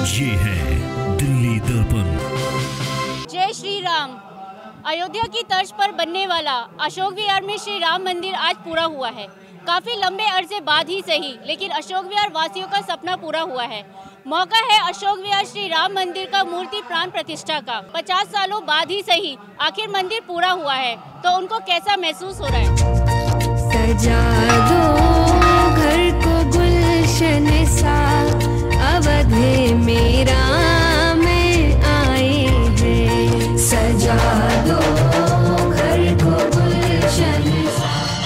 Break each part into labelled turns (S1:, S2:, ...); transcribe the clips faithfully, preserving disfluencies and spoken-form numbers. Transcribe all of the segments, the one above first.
S1: ये है दिल्ली दर्पण।
S2: जय श्री राम। अयोध्या की तर्ज पर बनने वाला अशोक विहार में श्री राम मंदिर आज पूरा हुआ है। काफी लंबे अरसे बाद ही सही, लेकिन अशोक विहार वासियों का सपना पूरा हुआ है। मौका है अशोक विहार श्री राम मंदिर का मूर्ति प्राण प्रतिष्ठा का। पचास सालों बाद ही सही, आखिर मंदिर पूरा हुआ है, तो उनको कैसा महसूस हो रहा है?
S3: सजा दो घर को गुलशन सा, अवध मेरा में आए हैं। सजा दो घर को गुलशन सा।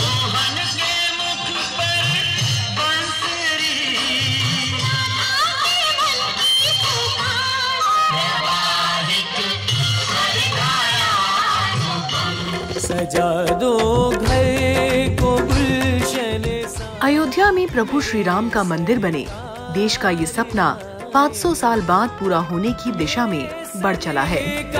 S4: सजा दो घर को गुलशन सा।
S5: अयोध्या में प्रभु श्री राम का मंदिर बने, देश का ये सपना पाँच सौ साल बाद पूरा होने की दिशा में बढ़ चला है।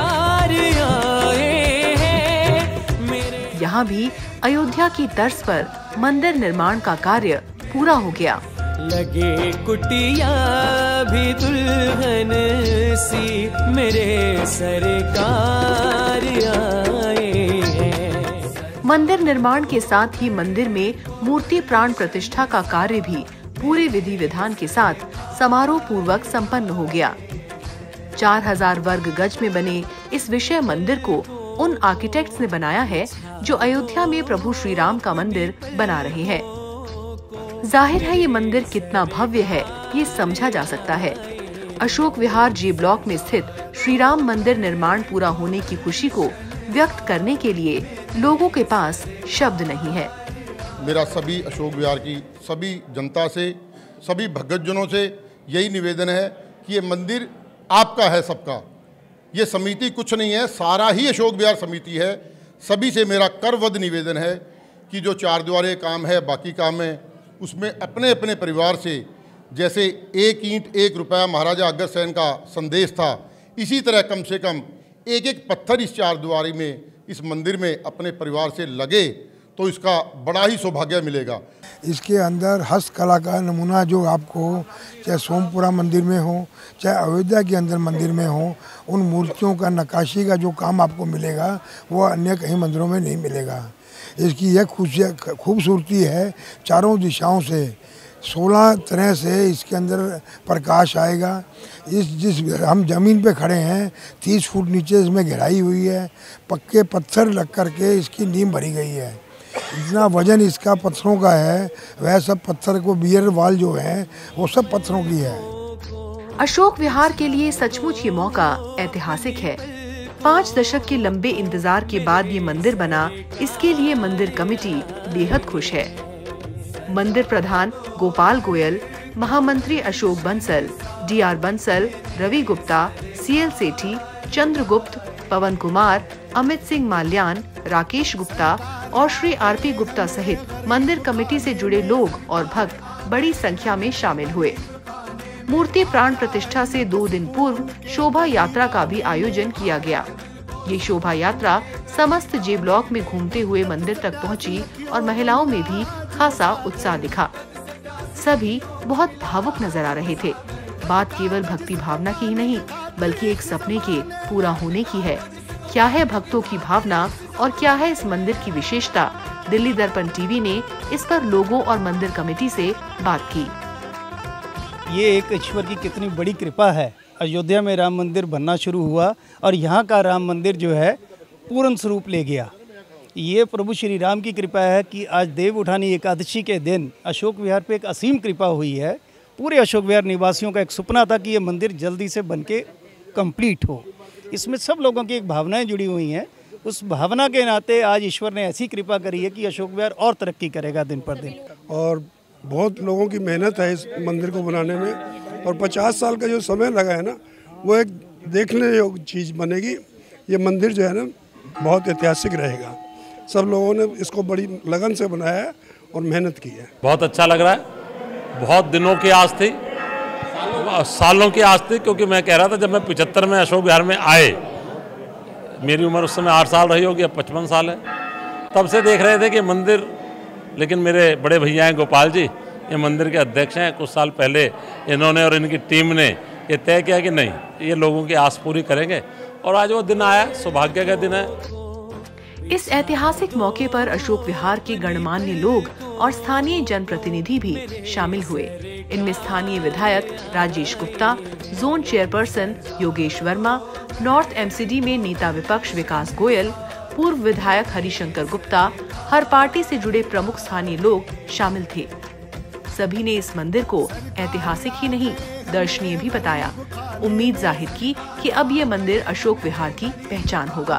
S5: यहाँ भी अयोध्या की तर्ज पर मंदिर निर्माण का कार्य पूरा हो गया।
S4: लगे कुटिया भी दुल्हन सी, मेरे सरकार आए हैं।
S5: मंदिर निर्माण के साथ ही मंदिर में मूर्ति प्राण प्रतिष्ठा का कार्य भी पूरे विधि विधान के साथ समारोह पूर्वक संपन्न हो गया। चार हजार वर्ग गज में बने इस विषय मंदिर को उन आर्किटेक्ट्स ने बनाया है जो अयोध्या में प्रभु श्री राम का मंदिर बना रहे हैं। जाहिर है ये मंदिर कितना भव्य है ये समझा जा सकता है। अशोक विहार जे ब्लॉक में स्थित श्री राम मंदिर निर्माण पूरा होने की खुशी को व्यक्त करने के लिए लोगों के पास शब्द नहीं है।
S6: मेरा सभी अशोक विहार की सभी जनता से, सभी भक्तजनों से यही निवेदन है कि ये मंदिर आपका है, सबका। ये समिति कुछ नहीं है, सारा ही अशोक विहार समिति है। सभी से मेरा करवद निवेदन है कि जो चार द्वारे काम है, बाकी काम है, उसमें अपने अपने परिवार से, जैसे एक ईंट एक रुपया महाराजा अग्रसेन का संदेश था, इसी तरह कम से कम एक एक पत्थर इस चार द्वारी में, इस मंदिर में अपने परिवार से लगे तो इसका बड़ा ही सौभाग्य मिलेगा।
S7: इसके अंदर हस्तकला का नमूना जो आपको चाहे सोमपुरा मंदिर में हो, चाहे अयोध्या के अंदर मंदिर में हो, उन मूर्तियों का नक्काशी का जो काम आपको मिलेगा वो अन्य कहीं मंदिरों में नहीं मिलेगा। इसकी यह खूबसूरती है, चारों दिशाओं से सोलह तरह से इसके अंदर प्रकाश आएगा। इस जिस हम ज़मीन पे खड़े हैं तीस फुट नीचे इसमें गहराई हुई है, पक्के पत्थर लग करके इसकी नींव भरी गई है। इतना वजन इसका पत्थरों का है, वह सब पत्थर को बियर वाल जो है वो सब पत्थरों की है।
S5: अशोक विहार के लिए सचमुच ये मौका ऐतिहासिक है। पाँच दशक के लंबे इंतजार के बाद ये मंदिर बना, इसके लिए मंदिर कमेटी बेहद खुश है। मंदिर प्रधान गोपाल गोयल, महामंत्री Ashok Bansal, D R Bansal, Ravi Gupta, C L Sethi, Chandragupt, Pawan Kumar, Amit Singh Malyan, Rakesh Gupta और श्री आर पी गुप्ता सहित मंदिर कमेटी से जुड़े लोग और भक्त बड़ी संख्या में शामिल हुए। मूर्ति प्राण प्रतिष्ठा से दो दिन पूर्व शोभा यात्रा का भी आयोजन किया गया। ये शोभा यात्रा समस्त जे ब्लॉक में घूमते हुए मंदिर तक पहुंची और महिलाओं में भी खासा उत्साह दिखा। सभी बहुत भावुक नजर आ रहे थे। बात केवल भक्ति भावना की ही नहीं, बल्कि एक सपने के पूरा होने की है। क्या है भक्तों की भावना और क्या है इस मंदिर की विशेषता? दिल्ली दर्पण टीवी ने इस पर लोगों और मंदिर कमेटी से बात की।
S8: ये एक ईश्वर की कितनी बड़ी कृपा है। अयोध्या में राम मंदिर बनना शुरू हुआ और यहाँ का राम मंदिर जो है पूर्ण स्वरूप ले गया। ये प्रभु श्री राम की कृपा है कि आज देव उठानी एकादशी के दिन अशोक विहार पे एक असीम कृपा हुई है। पूरे अशोक विहार निवासियों का एक सपना था कि ये मंदिर जल्दी से बनके कंप्लीट हो। इसमें सब लोगों की एक भावनाएं जुड़ी हुई हैं। उस भावना के नाते आज ईश्वर ने ऐसी कृपा करी है कि अशोक विहार और तरक्की करेगा दिन पर दिन।
S7: और बहुत लोगों की मेहनत है इस मंदिर को बनाने में, और पचास साल का जो समय लगा है ना, वो एक देखने योग्य चीज़ बनेगी। ये मंदिर जो है ना बहुत ऐतिहासिक रहेगा। सब लोगों ने इसको बड़ी लगन से बनाया है और मेहनत की है।
S9: बहुत अच्छा लग रहा है। बहुत दिनों की आस थी, सालों की आस थी, क्योंकि मैं कह रहा था जब मैं पचहत्तर में अशोक विहार में आए, मेरी उम्र उस समय आठ साल रही होगी, अब पचपन साल है, तब से देख रहे थे कि मंदिर लेकिन मेरे बड़े भैया हैं गोपाल जी, ये मंदिर के अध्यक्ष हैं। कुछ साल पहले इन्होंने और इनकी टीम ने ये तय किया कि नहीं, ये लोगों की आस पूरी करेंगे और आज वो दिन आया, सौभाग्य का दिन है।
S5: इस ऐतिहासिक मौके पर अशोक विहार के गणमान्य लोग और स्थानीय जनप्रतिनिधि भी शामिल हुए। इनमें स्थानीय विधायक Rajesh Gupta, zone chairperson Yogesh Verma, north MCD में नेता विपक्ष विकास गोयल, पूर्व विधायक हरिशंकर गुप्ता, हर पार्टी से जुड़े प्रमुख स्थानीय लोग शामिल थे। सभी ने इस मंदिर को ऐतिहासिक ही नहीं दर्शनीय भी बताया। उम्मीद जाहिर की कि अब ये मंदिर अशोक विहार की पहचान होगा।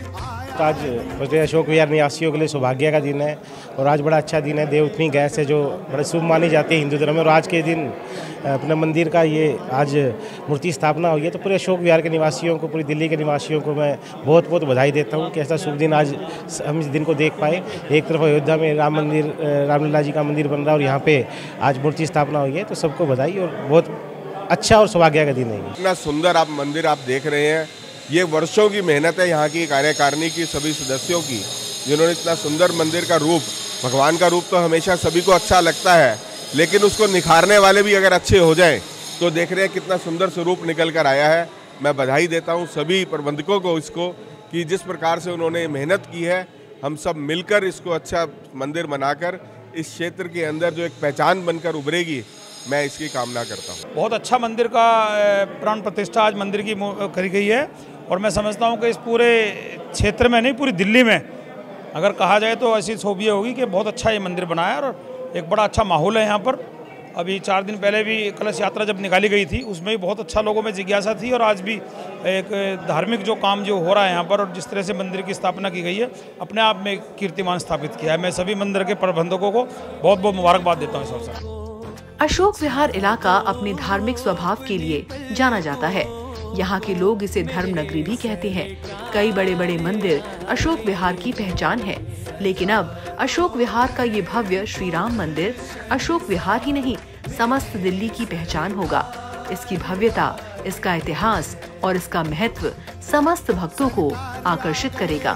S10: आज बड़े अशोक विहार निवासियों के लिए सौभाग्य का दिन है और आज बड़ा अच्छा दिन है। देवउठनी गैस है जो बड़े शुभ मानी जाती है हिंदू धर्म में, और आज के दिन अपने मंदिर का ये आज मूर्ति स्थापना हुई है। तो पूरे अशोक विहार के निवासियों को, पूरी दिल्ली के निवासियों को मैं बहुत बहुत बधाई देता हूँ कि ऐसा शुभ दिन आज हम इस दिन को देख पाए। एक तरफ अयोध्या में राम मंदिर, रामलला जी का मंदिर बन रहा है और यहाँ पे आज मूर्ति स्थापना हुई है, तो सबको बधाई और बहुत अच्छा और सौभाग्य का दिन है।
S11: इतना सुंदर आप मंदिर आप देख रहे हैं, ये वर्षों की मेहनत है यहाँ की कार्यकारिणी की सभी सदस्यों की, जिन्होंने इतना सुंदर मंदिर का रूप, भगवान का रूप तो हमेशा सभी को अच्छा लगता है, लेकिन उसको निखारने वाले भी अगर अच्छे हो जाएं तो देख रहे हैं कितना सुंदर स्वरूप निकल कर आया है। मैं बधाई देता हूँ सभी प्रबंधकों को इसको, कि जिस प्रकार से उन्होंने मेहनत की है, हम सब मिलकर इसको अच्छा मंदिर बनाकर इस क्षेत्र के अंदर जो एक पहचान बनकर उभरेगी, मैं इसकी कामना करता हूँ।
S12: बहुत अच्छा मंदिर का प्राण प्रतिष्ठा आज मंदिर की करी गई है और मैं समझता हूँ कि इस पूरे क्षेत्र में नहीं, पूरी दिल्ली में अगर कहा जाए तो ऐसी खूबियाँ होगी कि बहुत अच्छा ये मंदिर बनाया है और एक बड़ा अच्छा माहौल है यहाँ पर। अभी चार दिन पहले भी कलश यात्रा जब निकाली गई थी उसमें भी बहुत अच्छा लोगों में जिज्ञासा थी, और आज भी एक धार्मिक जो काम जो हो रहा है यहाँ पर और जिस तरह से मंदिर की स्थापना की गई है, अपने आप में कीर्तिमान स्थापित किया है। मैं सभी मंदिर के प्रबंधकों को बहुत बहुत मुबारकबाद देता हूँ इस अवसर पर।
S5: अशोक विहार इलाका अपने धार्मिक स्वभाव के लिए जाना जाता है। यहाँ के लोग इसे धर्म नगरी भी कहते हैं। कई बड़े बड़े मंदिर अशोक विहार की पहचान है, लेकिन अब अशोक विहार का ये भव्य श्री राम मंदिर अशोक विहार ही नहीं, समस्त दिल्ली की पहचान होगा। इसकी भव्यता, इसका इतिहास और इसका महत्व समस्त भक्तों को आकर्षित करेगा।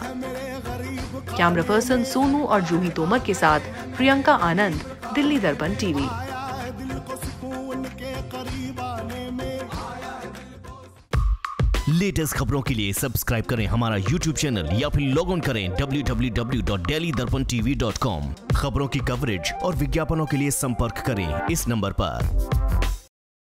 S5: कैमरा पर्सन सोनू और जूही तोमर के साथ प्रियंका आनंद, दिल्ली दर्पण टीवी।
S1: लेटेस्ट खबरों के लिए सब्सक्राइब करें हमारा यूट्यूब चैनल या फिर लॉग ऑन करें W W W dot daily Darpan TV dot com. खबरों की कवरेज और विज्ञापनों के लिए संपर्क करें इस नंबर पर।